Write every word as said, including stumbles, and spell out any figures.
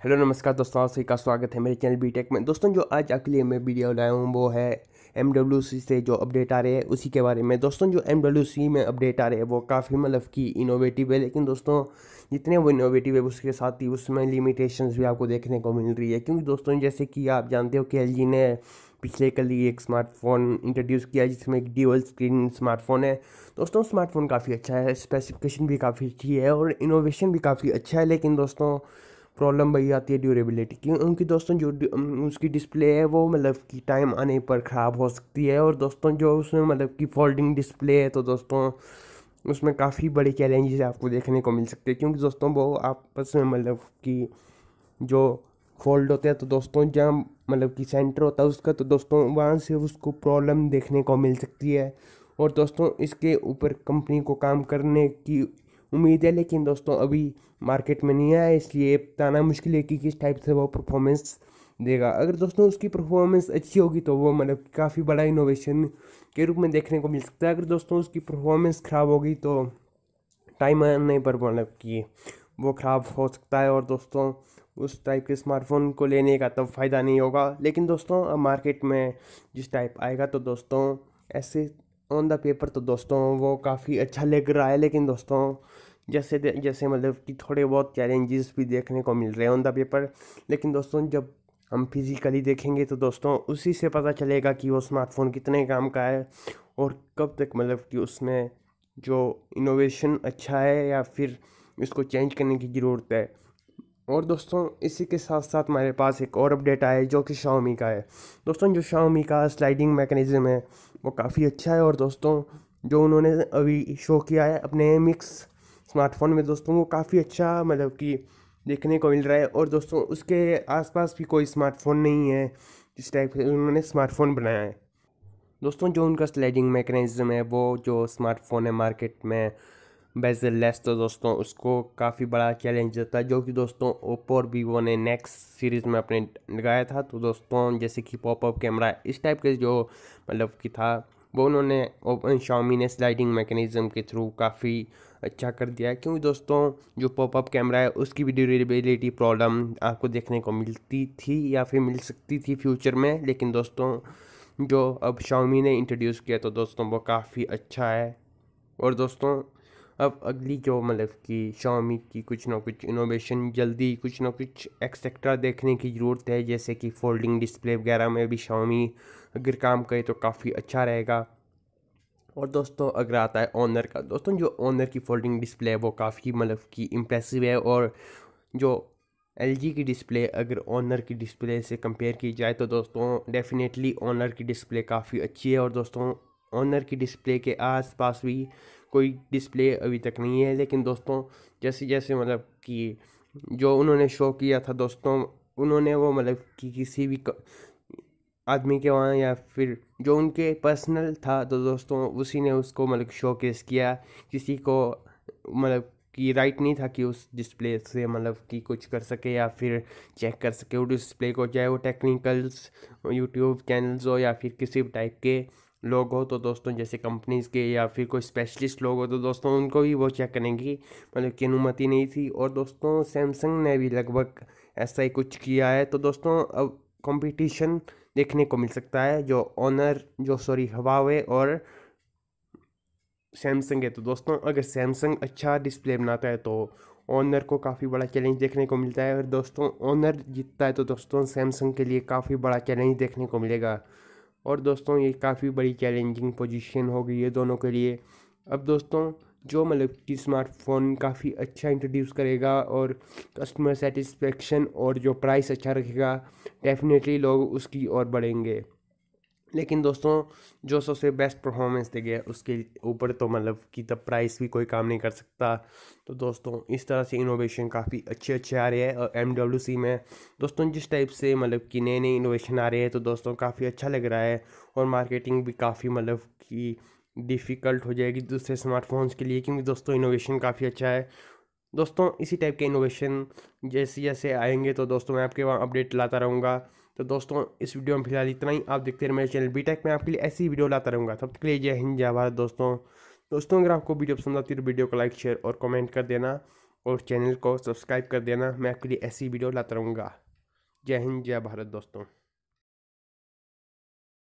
Hello नमस्कार दोस्तों, आप सभी का स्वागत है मेरे चैनल बीटेक में। दोस्तों जो आज आपके लिए मैं वीडियो लाया हूँ वो है एम डब्ल्यू सी से जो अपडेट आ रहे हैं उसी के बारे में। दोस्तों जो एम डब्ल्यू सी में अपडेट आ रहे हैं वो काफ़ी मतलब कि इनोवेटिव है, लेकिन दोस्तों जितने वो इनोवेटिव है उसके साथ ही उसमें लिमिटेशंस भी आपको देखने को मिल रही है। क्योंकि दोस्तों जैसे कि आप जानते हो कि एल जी ने पिछले कल ही एक स्मार्टफोन इंट्रोड्यूस किया जिसमें एक ड्यूअल स्क्रीन स्मार्टफोन है। दोस्तों स्मार्टफोन काफ़ी अच्छा है, स्पेसिफिकेशन भी काफ़ी अच्छी है और इनोवेशन भी काफ़ी अच्छा है, लेकिन दोस्तों प्रॉब्लम वही आती है ड्यूरेबिलिटी की। उनकी दोस्तों जो डि- अम, उसकी डिस्प्ले है वो मतलब कि टाइम आने पर ख़राब हो सकती है। और दोस्तों जो उसमें मतलब कि फोल्डिंग डिस्प्ले है तो दोस्तों उसमें काफ़ी बड़े चैलेंजेस आपको देखने को मिल सकते हैं। क्योंकि दोस्तों वो आपस में मतलब कि जो फोल्ड होते हैं तो दोस्तों जहाँ मतलब कि सेंटर होता है उसका तो दोस्तों वहाँ से उसको प्रॉब्लम देखने को मिल सकती है। और दोस्तों इसके ऊपर कंपनी को काम करने की उम्मीद है, लेकिन दोस्तों अभी मार्केट में नहीं आया, इसलिए बताना मुश्किल है कि किस टाइप से वो परफॉर्मेंस देगा। अगर दोस्तों उसकी परफॉर्मेंस अच्छी होगी तो वो मतलब काफ़ी बड़ा इनोवेशन के रूप में देखने को मिल सकता है। अगर दोस्तों उसकी परफॉर्मेंस ख़राब होगी तो टाइम आने पर मतलब कि वो ख़राब हो सकता है और दोस्तों उस टाइप के स्मार्टफोन को लेने का तब फ़ायदा नहीं होगा। लेकिन दोस्तों अब मार्केट में जिस टाइप आएगा तो दोस्तों ऐसे ऑन द पेपर तो दोस्तों वो काफ़ी अच्छा लग रहा है, लेकिन दोस्तों जैसे जैसे मतलब कि थोड़े बहुत चैलेंजेस भी देखने को मिल रहे हैं ऑन द पेपर। लेकिन दोस्तों जब हम फिज़िकली देखेंगे तो दोस्तों उसी से पता चलेगा कि वो स्मार्टफोन कितने काम का है और कब तक मतलब कि उसमें जो इनोवेशन अच्छा है या फिर इसको चेंज करने की ज़रूरत है। और दोस्तों इसी के साथ साथ हमारे पास एक और अपडेट आया है जो कि Xiaomi का है। दोस्तों जो Xiaomi का स्लाइडिंग मैकेनिज़्म है वो काफ़ी अच्छा है और दोस्तों जो उन्होंने अभी शो किया है अपने मिक्स स्मार्टफोन में दोस्तों वो काफ़ी अच्छा मतलब कि देखने को मिल रहा है। और दोस्तों उसके आसपास भी कोई स्मार्टफोन नहीं है जिस टाइप से उन्होंने स्मार्टफोन बनाया है। दोस्तों जो उनका स्लाइडिंग मैकेनिज्म है वो जो स्मार्टफोन है मार्केट में बेजल लेस तो दोस्तों उसको काफ़ी बड़ा चैलेंज देता है, जो कि दोस्तों ओप्पो और वीवो ने नेक्स्ट सीरीज़ में अपने लगाया था। तो दोस्तों जैसे कि पॉपअप कैमरा इस टाइप के जो मतलब कि था वो उन्होंने Xiaomi ने स्लाइडिंग मैकेनिज्म के थ्रू काफ़ी अच्छा कर दिया है। क्योंकि दोस्तों जो पॉपअप कैमरा है उसकी भी ड्यूरेबिलिटी प्रॉब्लम आपको देखने को मिलती थी या फिर मिल सकती थी फ्यूचर में, लेकिन दोस्तों जो अब Xiaomi ने इंट्रोड्यूस किया तो दोस्तों वो काफ़ी अच्छा है। और दोस्तों अब अगली जो मतलब कि Xiaomi की कुछ ना कुछ इनोवेशन जल्दी कुछ ना कुछ एक्सेट्रा देखने की ज़रूरत है, जैसे कि फोल्डिंग डिस्प्ले वगैरह में भी Xiaomi अगर काम करे तो काफ़ी अच्छा रहेगा। और दोस्तों अगर आता है ऑनर का, दोस्तों जो ऑनर की फोल्डिंग डिस्प्ले है वो काफ़ी मतलब कि इम्प्रेसिव है। और जो एल जी की डिस्प्ले अगर ऑनर की डिस्प्ले से कंपेयर की जाए तो दोस्तों डेफिनेटली ऑनर की डिस्प्ले काफ़ी अच्छी है। और दोस्तों ऑनर की डिस्प्ले के आसपास भी कोई डिस्प्ले अभी तक नहीं है, लेकिन दोस्तों जैसे जैसे मतलब कि जो उन्होंने शो किया था दोस्तों उन्होंने वो मतलब कि किसी भी क- आदमी के वहाँ या फिर जो उनके पर्सनल था तो दोस्तों उसी ने उसको मतलब शोकेस किया। किसी को मतलब कि राइट नहीं था कि उस डिस्प्ले से मतलब कि कुछ कर सके या फिर चेक कर सके उस डिस्प्ले को, चाहे वो टेक्निकल्स यूट्यूब चैनल्स हो या फिर किसी भी टाइप के लोग हो तो दोस्तों जैसे कंपनीज़ के या फिर कोई स्पेशलिस्ट लोग हो तो दोस्तों उनको भी वो चेक करने की मतलब की अनुमति नहीं थी। और दोस्तों सैमसंग ने भी लगभग ऐसा ही कुछ किया है। तो दोस्तों अब कंपटीशन देखने को मिल सकता है जो ऑनर जो सॉरी हवावे और सैमसंग है। तो दोस्तों अगर सैमसंग अच्छा डिस्प्ले बनाता है तो ऑनर को काफ़ी बड़ा चैलेंज देखने को मिलता है। और दोस्तों ऑनर जीतता है तो दोस्तों सैमसंग के लिए काफ़ी बड़ा चैलेंज देखने को मिलेगा। और दोस्तों ये काफ़ी बड़ी चैलेंजिंग पोजीशन हो गई है दोनों के लिए। अब दोस्तों जो मतलब कि स्मार्टफोन काफ़ी अच्छा इंट्रोड्यूस करेगा और कस्टमर सेटिस्फेक्शन और जो प्राइस अच्छा रखेगा डेफिनेटली लोग उसकी ओर बढ़ेंगे। लेकिन दोस्तों जो सबसे बेस्ट परफॉर्मेंस देगा उसके ऊपर तो मतलब कि तब प्राइस भी कोई काम नहीं कर सकता। तो दोस्तों इस तरह से इनोवेशन काफ़ी अच्छे अच्छे आ रहे हैं और एम डब्ल्यू सी में दोस्तों जिस टाइप से मतलब कि नए नए इनोवेशन आ रहे हैं तो दोस्तों काफ़ी अच्छा लग रहा है। और मार्केटिंग भी काफ़ी मतलब कि डिफ़िकल्ट हो जाएगी दूसरे स्मार्टफोन्स के लिए, क्योंकि दोस्तों इनोवेशन काफ़ी अच्छा है। दोस्तों इसी टाइप के इनोवेशन जैसे जैसे आएंगे तो दोस्तों मैं आपके वहाँ अपडेट लाता रहूँगा। तो दोस्तों इस वीडियो में फिलहाल इतना ही। आप देखते रहे मेरे चैनल बीटेक में आपके लिए ऐसी वीडियो लाता रहूँगा। तब तक के लिए जय हिंद जय भारत दोस्तों। दोस्तों अगर आपको वीडियो पसंद आती है तो वीडियो को लाइक शेयर और कमेंट कर देना। और चैनल को सब्सक्राइब कर देना। मैं आपके लिए ऐसी वीडियो लाता रहूँगा। जय हिंद, जय भारत दोस्तों।